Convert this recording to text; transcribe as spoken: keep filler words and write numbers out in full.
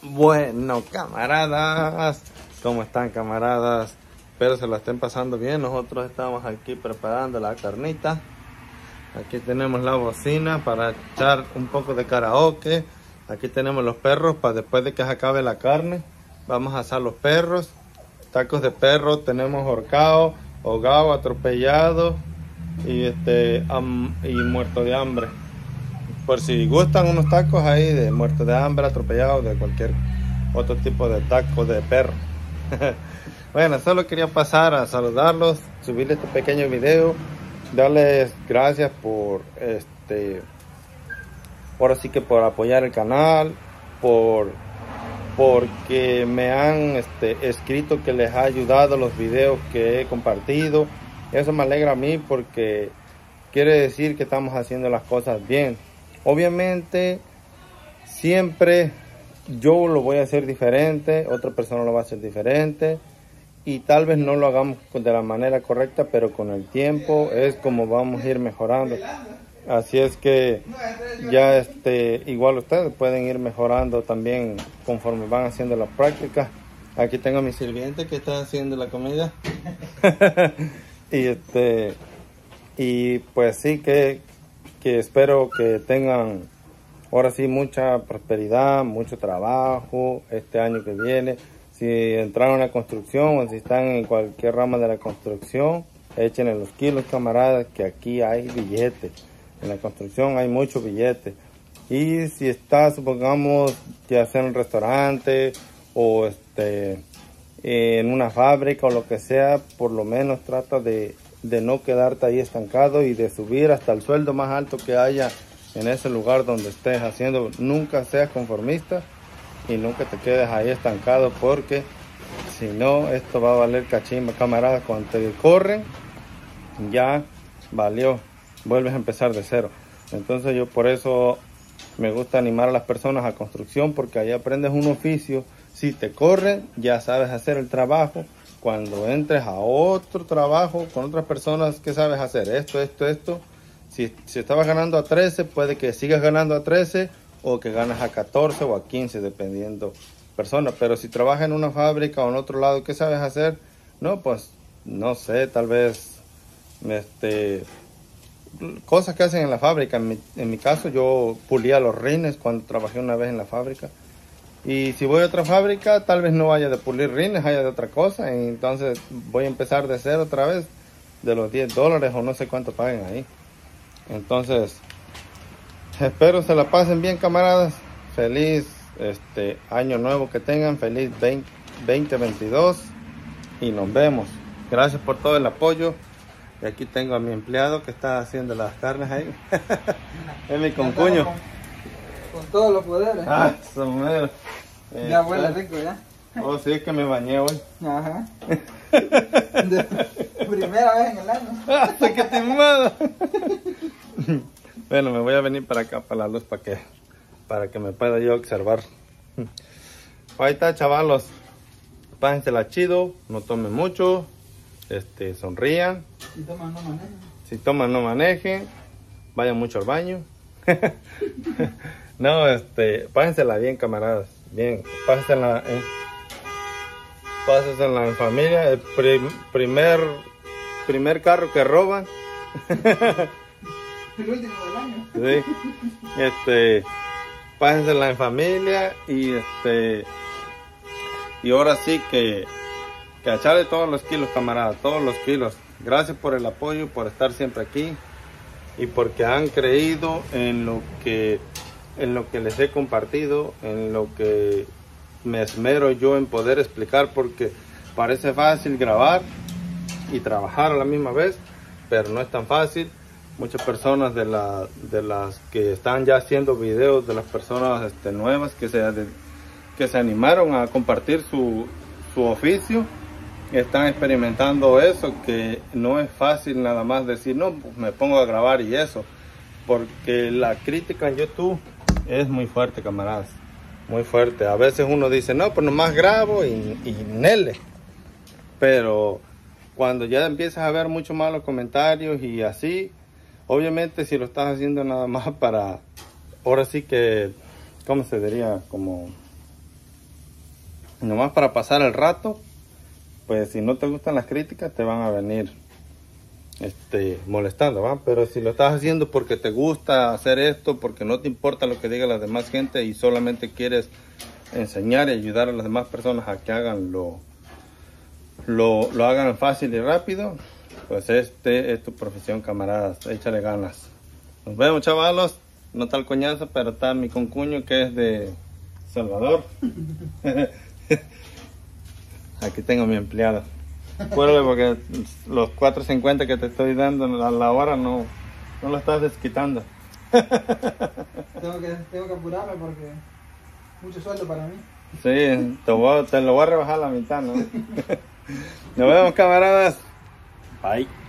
Bueno, camaradas, ¿cómo están, camaradas? Espero se la estén pasando bien. Nosotros estamos aquí preparando la carnita. Aquí tenemos la bocina para echar un poco de karaoke. Aquí tenemos los perros para después de que se acabe la carne. Vamos a asar los perros. Tacos de perro, tenemos horcado, ahogado, atropellado y este um, y muerto de hambre. Por si gustan unos tacos ahí de muerto de hambre, atropellado, de cualquier otro tipo de taco de perro. Bueno, solo quería pasar a saludarlos, subir este pequeño video, darles gracias por este, ahora sí que por apoyar el canal, por porque me han este, escrito que les ha ayudado los videos que he compartido. Eso me alegra a mí porque quiere decir que estamos haciendo las cosas bien. Obviamente siempre yo lo voy a hacer diferente, otra persona lo va a hacer diferente y tal vez no lo hagamos de la manera correcta, pero con el tiempo es como vamos a ir mejorando. Así es que ya este igual ustedes pueden ir mejorando también conforme van haciendo la práctica. Aquí tengo a mi sirviente que está haciendo la comida. y este y pues sí que que espero que tengan ahora sí mucha prosperidad, mucho trabajo este año que viene. Si entraron a la construcción o si están en cualquier rama de la construcción, échenle los kilos, camaradas, que aquí hay billetes. En la construcción hay mucho billete. Y si estás, supongamos, ya sea en un restaurante o este en una fábrica o lo que sea, por lo menos trata de de no quedarte ahí estancado y de subir hasta el sueldo más alto que haya en ese lugar donde estés haciendo. Nunca seas conformista y nunca te quedes ahí estancado, porque si no, esto va a valer cachimba, camaradas. Cuando te corren, ya valió, vuelves a empezar de cero. Entonces yo por eso me gusta animar a las personas a construcción, porque ahí aprendes un oficio. Si te corren, ya sabes hacer el trabajo. Cuando entres a otro trabajo con otras personas, ¿qué sabes hacer? Esto, esto, esto. Si, si estabas ganando a trece, puede que sigas ganando a trece o que ganas a catorce o a quince, dependiendo personas. Pero si trabajas en una fábrica o en otro lado, ¿qué sabes hacer? No, pues, no sé, tal vez, este, cosas que hacen en la fábrica. En mi, en mi caso, yo pulía los rines cuando trabajé una vez en la fábrica. Y si voy a otra fábrica, tal vez no vaya de pulir rines, haya de otra cosa. Y entonces voy a empezar de cero otra vez, de los diez dólares o no sé cuánto paguen ahí. Entonces, espero se la pasen bien, camaradas. Feliz este año nuevo que tengan, feliz veinte veintidós y nos vemos. Gracias por todo el apoyo. Y aquí tengo a mi empleado que está haciendo las carnes ahí. Es mi concuño. Con todos los poderes. Ah, somero. Eh, ya huele rico ya. Oh, sí, es que me bañé hoy. Ajá. De primera vez en el año. ¡Ah, qué timado! Bueno, me voy a venir para acá, para la luz, para que, para que me pueda yo observar. Ahí está, chavalos. Pásensela chido, no tomen mucho, este, sonrían. Si toman, no manejen. Si toman, no manejen. Vayan mucho al baño. No, este, pásensela bien, camaradas. Bien, pásensela en, pásensela en familia. El prim, primer, primer carro que roban. El último del año. Sí. Este, pásensela en familia y este, y ahora sí que, que a echarle todos los kilos, camaradas, todos los kilos. Gracias por el apoyo, por estar siempre aquí y porque han creído en lo que en lo que les he compartido, en lo que me esmero yo en poder explicar, porque parece fácil grabar y trabajar a la misma vez, pero no es tan fácil. Muchas personas de, la, de las que están ya haciendo videos, de las personas este, nuevas que se, de, que se animaron a compartir su, su oficio, están experimentando eso, que no es fácil nada más decir, no, pues me pongo a grabar y eso, porque la crítica en YouTube es muy fuerte, camaradas, muy fuerte. A veces uno dice, no, pues nomás grabo y, y nele. Pero cuando ya empiezas a ver mucho más los comentarios y así, obviamente si lo estás haciendo nada más para, ahora sí que, ¿cómo se diría? Como nomás para pasar el rato, pues si no te gustan las críticas te van a venir este, molestando, ¿va? Pero si lo estás haciendo porque te gusta hacer esto, porque no te importa lo que diga la demás gente y solamente quieres enseñar y ayudar a las demás personas a que hagan lo, lo, lo hagan fácil y rápido, pues este es tu profesión, camaradas. Échale ganas. Nos vemos, chavalos. No está el coñazo, pero está mi concuño que es de Salvador. Aquí tengo a mi empleado. Acuérdate porque los cuatro cincuenta que te estoy dando a la hora no, no lo estás desquitando. Tengo que, tengo que apurarme porque mucho sueldo para mí. Sí, te, voy, te lo voy a rebajar a la mitad, ¿no? Nos vemos, camaradas. Bye.